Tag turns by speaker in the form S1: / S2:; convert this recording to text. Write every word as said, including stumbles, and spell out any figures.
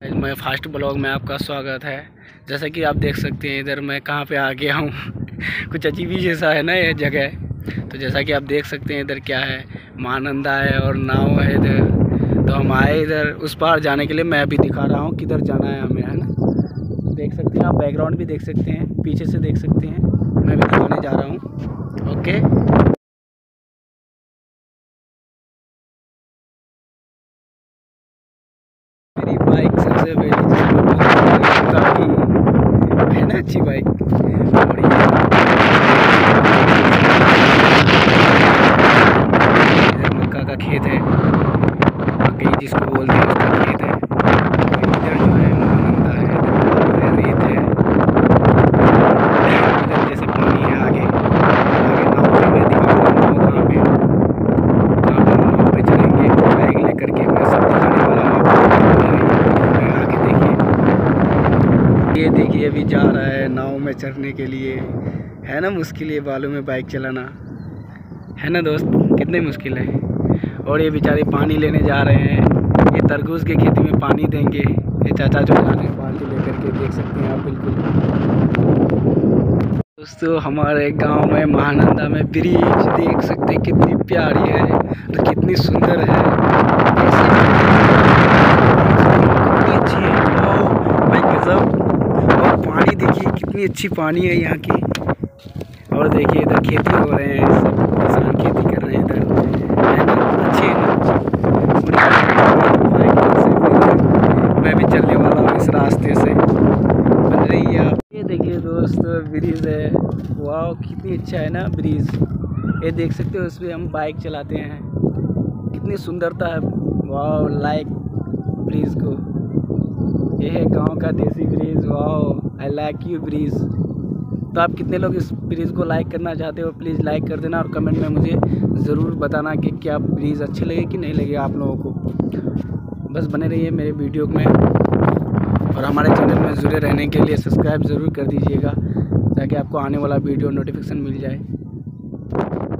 S1: मैं fast blog में आपका स्वागत है। जैसा कि आप देख सकते हैं इधर मैं कहाँ पे आ गया हूँ कुछ अजीब ही जैसा है ना ये जगह। तो जैसा कि आप देख सकते हैं इधर क्या है, महानंदा है और नाव है इधर। तो हम आए इधर उस पार जाने के लिए। मैं अभी दिखा रहा हूँ किधर जाना है हमें, है ना। देख सकते हैं आप, बैकग्राउंड भी देख सकते हैं, पीछे से देख सकते हैं। मैं भी दिखाने जा रहा हूँ। ओके, मेरी बाइक सबसे पहले काफ़ी है ना अच्छी बाइक। और ये इधर मक्का का खेत है, मकई जिसको बोलते हैं उसका खेत है। और इधर जो है महानंदा है, इधर रेत है, इधर जैसे पानी है। आगे आगे नाव भी मैं दिखाऊंगा, नाव कहाँ पे कहाँ पे नाव पे चलेंगे बाइक लेकर के। मैं सब दिखाने वाला हूँ आपको। आगे देखिए, ये देखिए अभी जा रहा है नाव में चढ़ने के लिए। है ना मुश्किल ये बालू में बाइक चलाना, है ना दोस्त, कितने मुश्किल है। और ये बेचारे पानी लेने जा रहे हैं। ये तरबूज के खेती में पानी देंगे। ये चाचा जो जा रहे हैं बाल्टी लेकर के, देख सकते हैं आप बिल्कुल। दोस्तों हमारे गांव में महानंदा में ब्रिज देख सकते हैं, कितनी प्यारी है और कितनी सुंदर है। कितनी अच्छी है भाई, गजब। और पानी देखिए कितनी अच्छी पानी है यहाँ की। और देखिए इधर खेती हो रहे हैं, सब किसान खेती कर रहे हैं इधर, है ना। अच्छी है ना। मैं भी चलने वाला हूँ इस रास्ते से, बन रही है आप। ये देखिए दोस्त ब्रिज है, वाह कितनी अच्छा है ना ब्रिज। ये देख सकते हो, इस पर हम बाइक चलाते हैं, कितनी सुंदरता है। वाह, लाइक ब्रिज को। ये है गांव का देसी ब्रिज। वाह, आई लाइक यू ब्रिज। तो आप कितने लोग इस ब्रिज को लाइक करना चाहते हो, प्लीज़ लाइक कर देना और कमेंट में मुझे ज़रूर बताना कि क्या ब्रिज अच्छे लगे कि नहीं लगे आप लोगों को। बस बने रहिए मेरे वीडियो में और हमारे चैनल में जुड़े रहने के लिए सब्सक्राइब ज़रूर कर दीजिएगा, ताकि आपको आने वाला वीडियो नोटिफिकेशन मिल जाए।